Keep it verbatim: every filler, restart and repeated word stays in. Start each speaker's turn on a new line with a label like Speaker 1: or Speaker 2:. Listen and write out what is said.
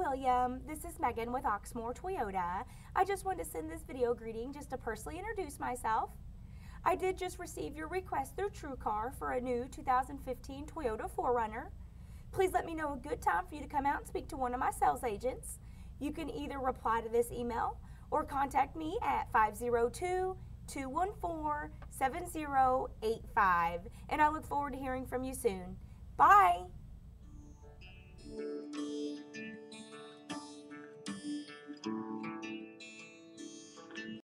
Speaker 1: William. This is Megan with Oxmoor Toyota. I just wanted to send this video greeting just to personally introduce myself. I did just receive your request through TrueCar for a new two thousand fifteen Toyota four runner. Please let me know a good time for you to come out and speak to one of my sales agents. You can either reply to this email or contact me at five zero two, two one four, seven zero eight five, and I look forward to hearing from you soon. Bye!